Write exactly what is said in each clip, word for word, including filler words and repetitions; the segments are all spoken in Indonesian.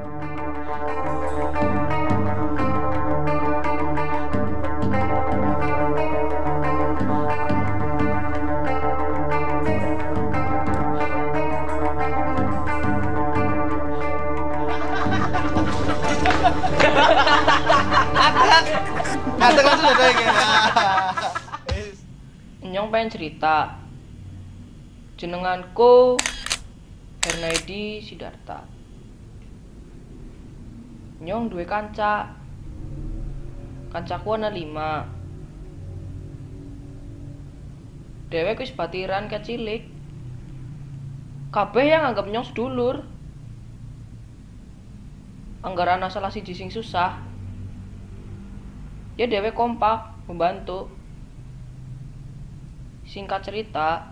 Ada kan sudah ada yang Nyong pengen cerita. Jenenganku Hernaidi Sidarta. Nyong duwe kanca. Kancaku ana lima. Dhewek wis batiran kecilik. Kabeh yang anggap nyong sedulur. Anggar ana salah siji sing susah, ya dhewek kompak membantu. Singkat cerita,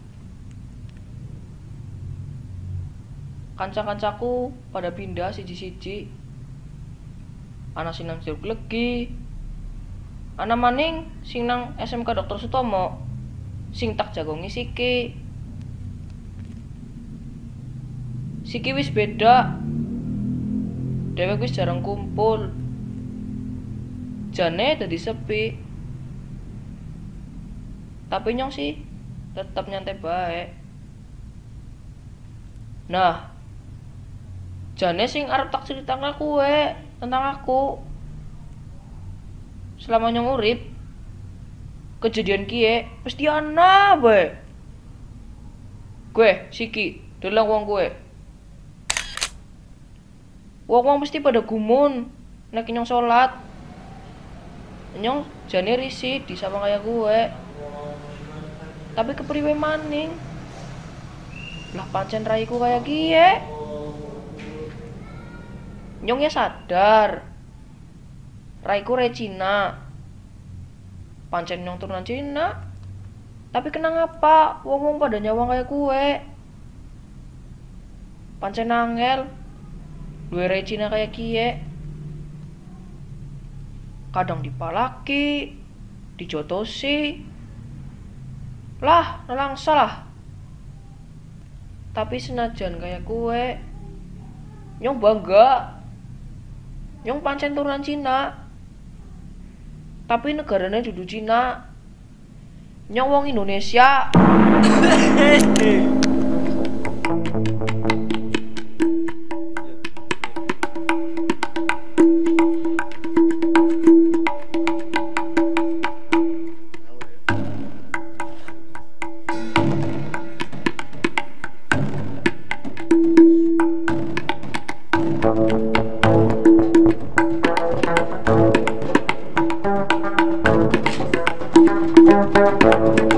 kanca-kancaku pada pindah siji-siji. Ana sing nang Jeruk Legi, ana maning sing nang S M K Doktor Sutomo, sing tak jagongi Siki. Siki wis beda. Dhewek wis jarang kumpul. Jane dadi sepi. Tapi nyong sih tetap nyantai bae. Nah, jane sing arep tak critakna kuwe tentang aku. Selama nyong urip, kejadian kiye pasti ana bae. Gue, Siki, deleng wong kuwe. Wong-wong mesti pada gumun nek nyong salat. Nyong jane risih di sama kaya gue. Tapi kepriwe maning? Lah pancen raiku kaya kiye. Nyong ya sadar. Raiku rai Cina. Pancen nyong turunan Cina. Tapi kenang apa? Wong-wong pada nyawang kaya gue. Pancen angel. Duwe rai Cina kaya kiye. Kadang dipalaki, dijotosi. Lah, nelangsa lah. Tapi senajan kaya kue, nyong bangga. Nyong pancen turunan Cina. Tapi negaranya dudu Cina. Nyong wong Indonesia. Thank you.